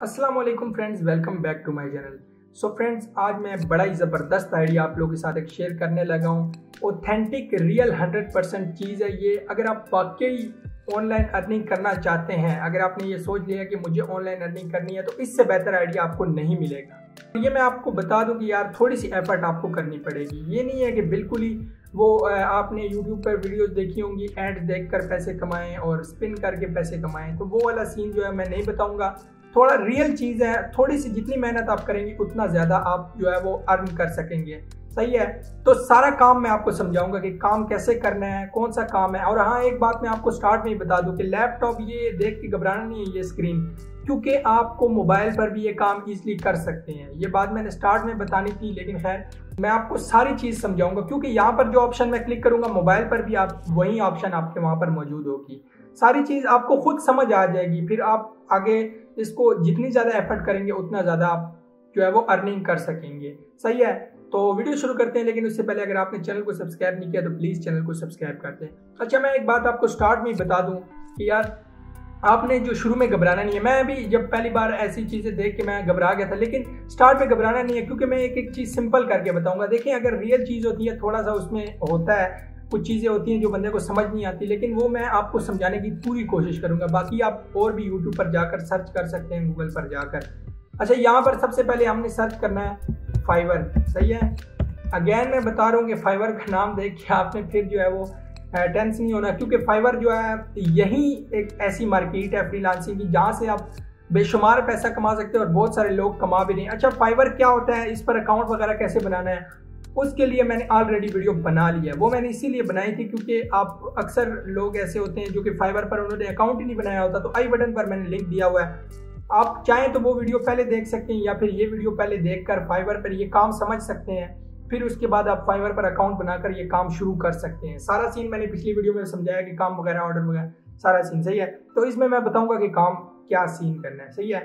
अस्सलाम वालेकुम friends, welcome back to my channel. So friends, आज मैं बड़ा ही ज़बरदस्त आइडिया आप लोगों के साथ एक शेयर करने लगा हूँ। ऑथेंटिक रियल 100% चीज़ है ये। अगर आप वाकई ऑनलाइन अर्निंग करना चाहते हैं, अगर आपने ये सोच लिया कि मुझे ऑनलाइन अर्निंग करनी है, तो इससे बेहतर आइडिया आपको नहीं मिलेगा। ये मैं आपको बता दूं कि यार थोड़ी सी एफर्ट आपको करनी पड़ेगी। ये नहीं है कि बिल्कुल ही वो आपने यूट्यूब पर वीडियोस देखी होंगी, एड देखकर पैसे कमाएं और स्पिन करके पैसे कमाएं, तो वो वाला सीन जो है मैं नहीं बताऊंगा। थोड़ा रियल चीज़ है, थोड़ी सी जितनी मेहनत आप करेंगे उतना ज़्यादा आप जो है वो अर्न कर सकेंगे। सही है, तो सारा काम मैं आपको समझाऊंगा कि काम कैसे करना है, कौन सा काम है। और हाँ, एक बात मैं आपको स्टार्ट में ही बता दूं कि लैपटॉप ये देख के घबराना नहीं है, ये स्क्रीन, क्योंकि आपको मोबाइल पर भी ये काम इजीली कर सकते हैं। ये बात मैंने स्टार्ट में बतानी थी, लेकिन खैर मैं आपको सारी चीज़ समझाऊंगा, क्योंकि यहाँ पर जो ऑप्शन मैं क्लिक करूंगा मोबाइल पर भी आप वही ऑप्शन आपके वहाँ पर मौजूद होगी। सारी चीज़ आपको खुद समझ आ जाएगी, फिर आप आगे इसको जितनी ज़्यादा एफर्ट करेंगे उतना ज़्यादा आप जो है वो अर्निंग कर सकेंगे। सही है, तो वीडियो शुरू करते हैं। लेकिन उससे पहले अगर आपने चैनल को सब्सक्राइब नहीं किया तो प्लीज़ चैनल को सब्सक्राइब कर दें। अच्छा, मैं एक बात आपको स्टार्ट में ही बता दूं कि यार आपने जो शुरू में घबराना नहीं है। मैं भी जब पहली बार ऐसी चीज़ें देख के मैं घबरा गया था, लेकिन स्टार्ट में घबराना नहीं है, क्योंकि मैं एक एक चीज़ सिंपल करके बताऊंगा। देखिए, अगर रियल चीज़ होती है थोड़ा सा उसमें होता है, कुछ चीज़ें होती हैं जो बंदे को समझ नहीं आती, लेकिन वो मैं आपको समझाने की पूरी कोशिश करूंगा। बाकी आप और भी यूट्यूब पर जाकर सर्च कर सकते हैं, गूगल पर जाकर। अच्छा, यहाँ पर सबसे पहले हमने सर्च करना है फाइवर। सही है, अगेन मैं बता रहा हूँ कि फाइवर का नाम देख के आपने फिर जो है वो टेंस नहीं होना, क्योंकि फाइवर जो है यही एक ऐसी मार्केट है फ्रीलांसिंग की जहाँ से आप बेशुमार पैसा कमा सकते हैं और बहुत सारे लोग कमा भी रहे हैं। अच्छा, फाइवर क्या होता है, इस पर अकाउंट वगैरह कैसे बनाना है, उसके लिए मैंने ऑलरेडी वीडियो बना लिया है। वो मैंने इसीलिए बनाई थी क्योंकि आप अक्सर लोग ऐसे होते हैं जो कि फाइवर पर उन्होंने अकाउंट ही नहीं बनाया होता। तो आई बटन पर मैंने लिंक दिया हुआ है, आप चाहें तो वो वीडियो पहले देख सकते हैं, या फिर ये वीडियो पहले देखकर फाइवर पर ये काम समझ सकते हैं, फिर उसके बाद आप फाइवर पर अकाउंट बनाकर ये काम शुरू कर सकते हैं। सारा सीन मैंने पिछली वीडियो में समझाया कि काम वगैरह, ऑर्डर वगैरह, सारा सीन। सही है, तो इसमें मैं बताऊंगा कि काम क्या सीन करना है। सही है,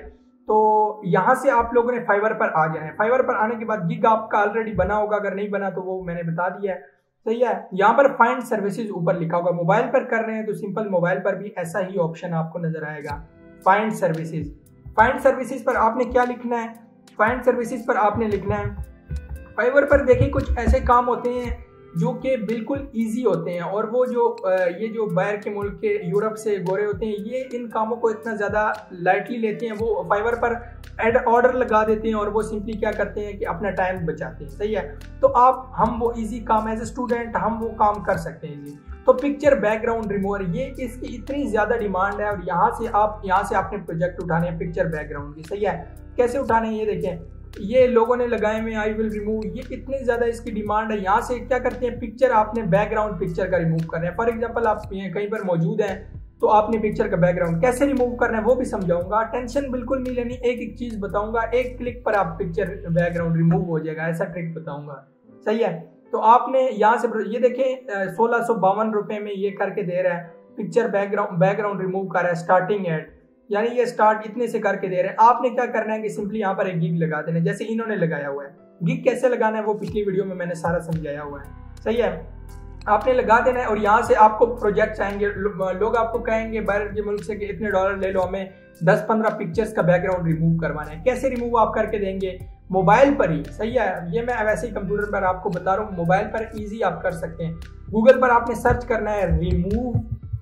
तो यहाँ से आप लोगों ने फाइवर पर आ जाना है। फाइवर पर आने के बाद गिग आपका ऑलरेडी बना होगा, अगर नहीं बना तो वो मैंने बता दिया है। सही है, यहाँ पर फाइंड सर्विसेज ऊपर लिखा होगा। मोबाइल पर कर रहे हैं तो सिंपल मोबाइल पर भी ऐसा ही ऑप्शन आपको नजर आएगा, फाइंड सर्विसेज। फाइंड सर्विसेज पर आपने क्या लिखना है, फाइंड सर्विसेज पर आपने लिखना है फाइवर पर। देखिए, कुछ ऐसे काम होते हैं जो कि बिल्कुल इजी होते हैं, और वो जो ये जो बाहर के मुल्क के यूरोप से गोरे होते हैं, ये इन कामों को इतना ज़्यादा लाइटली लेते हैं। वो फाइवर पर एड ऑर्डर लगा देते हैं और वो सिंपली क्या करते हैं कि अपना टाइम बचाते हैं। सही है, तो हम वो इजी काम एज ए स्टूडेंट हम वो काम कर सकते हैं इजी। तो पिक्चर बैकग्राउंड रिमूवर, ये इसकी इतनी ज़्यादा डिमांड है, और यहाँ से आपने प्रोजेक्ट उठाने हैं पिक्चर बैकग्राउंड की। सही है, कैसे उठाने हैं ये देखें, ये लोगों ने लगाए में आई विल रिमूव, ये इतनी ज्यादा इसकी डिमांड है। यहाँ से क्या करते हैं, पिक्चर आपने बैकग्राउंड पिक्चर का रिमूव करना है। फॉर एग्जांपल आप कहीं पर मौजूद हैं तो आपने पिक्चर का बैकग्राउंड कैसे रिमूव करना है वो भी समझाऊंगा। टेंशन बिल्कुल नहीं लेनी, एक एक चीज बताऊंगा, एक क्लिक पर आप पिक्चर बैकग्राउंड रिमूव हो जाएगा, ऐसा ट्रिक बताऊंगा। सही है, तो आपने यहाँ से ये देखें 1652 रुपए में ये करके दे रहा है, पिक्चर बैकग्राउंड रिमूव कर रहा है, स्टार्टिंग एड, यानी ये स्टार्ट इतने से करके दे रहे हैं। आपने क्या करना है कि सिंपली यहाँ पर एक गिग लगा देना, जैसे इन्होंने लगाया हुआ है। गिग कैसे लगाना है वो पिछली वीडियो में मैंने सारा समझाया हुआ है। सही है, आपने लगा देना है, और यहाँ से आपको प्रोजेक्ट्स आएंगे। लोग आपको कहेंगे बाहर के मुल्क से कि इतने डॉलर ले लो, हमें 10-15 पिक्चर्स का बैकग्राउंड रिमूव करवाना है। कैसे रिमूव आप करके देंगे, मोबाइल पर ही। सही है, ये मैं वैसे ही कंप्यूटर पर आपको बता रहा हूँ, मोबाइल पर ईजी आप कर सकते हैं। गूगल पर आपने सर्च करना है रिमूव,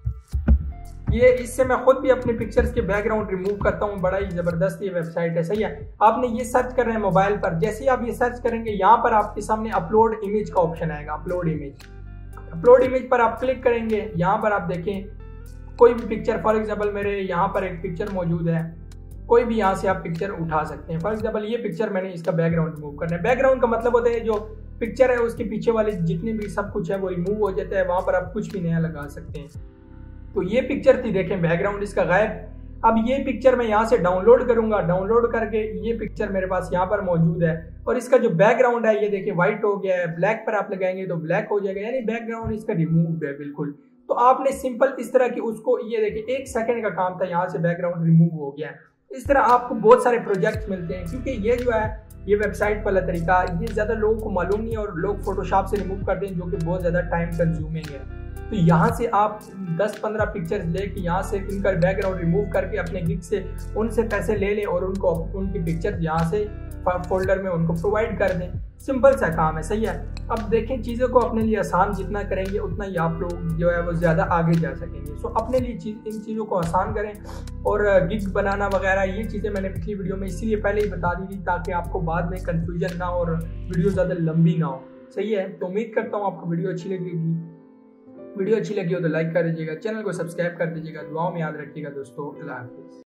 ये इससे मैं खुद भी अपने पिक्चर्स के बैकग्राउंड रिमूव करता हूँ, बड़ा ही जबरदस्त ये वेबसाइट है। सही है, आपने ये सर्च करना है मोबाइल पर। जैसे ही आप ये सर्च करेंगे, यहाँ पर आपके सामने अपलोड इमेज का ऑप्शन आएगा, अपलोड इमेज पर आप क्लिक करेंगे। यहाँ पर आप देखें कोई भी पिक्चर, फॉर एग्जाम्पल मेरे यहाँ पर एक पिक्चर मौजूद है, कोई भी यहाँ से आप पिक्चर उठा सकते हैं। फॉर एग्जाम्पल ये पिक्चर मैंने इसका बैकग्राउंड रिमूव करना है। बैकग्राउंड का मतलब होता है जो पिक्चर है उसके पीछे वाले जितने भी सब कुछ है वो रिमूव हो जाता है, वहां पर आप कुछ भी नया लगा सकते हैं। तो ये पिक्चर थी, देखें बैकग्राउंड इसका गायब। अब ये पिक्चर मैं यहाँ से डाउनलोड करूंगा, डाउनलोड करके ये पिक्चर मेरे पास यहाँ पर मौजूद है, और इसका जो बैकग्राउंड है ये देखिए व्हाइट हो गया है, ब्लैक पर आप लगाएंगे तो ब्लैक हो जाएगा, यानी बैकग्राउंड इसका रिमूव है बिल्कुल। तो आपने सिंपल इस तरह की उसको, ये देखिए 1 सेकंड का काम था, यहाँ से बैकग्राउंड रिमूव हो गया। इस तरह आपको बहुत सारे प्रोजेक्ट्स मिलते हैं, क्योंकि ये जो है ये वेबसाइट वाला तरीका ये ज्यादा लोगों को मालूम नहीं है, और लोग फोटोशॉप से रिमूव करते हैं जो कि बहुत ज्यादा टाइम कंज्यूमिंग है। तो यहाँ से आप 10-15 पिक्चर्स लेके यहाँ से इनका बैकग्राउंड रिमूव करके अपने गिग से उनसे पैसे ले लें और उनको उनकी पिक्चर यहाँ से फोल्डर में उनको प्रोवाइड कर दें। सिंपल सा काम है, सही है। अब देखें, चीज़ों को अपने लिए आसान जितना करेंगे उतना ही आप लोग जो है वो ज़्यादा आगे जा सकेंगे। सो अपने लिए इन चीज़ों को आसान करें। और गिग बनाना वगैरह ये चीज़ें मैंने पिछली वीडियो में इसीलिए पहले ही बता दी थी ताकि आपको बाद में कन्फ्यूजन ना हो और वीडियो ज़्यादा लंबी ना हो, सही है। तो उम्मीद करता हूँ आपको वीडियो अच्छी लगेगी। वीडियो अच्छी लगी हो तो लाइक कर दीजिएगा, चैनल को सब्सक्राइब कर दीजिएगा। दुआओं में याद रखिएगा दोस्तों। अल्लाह हाफिज़।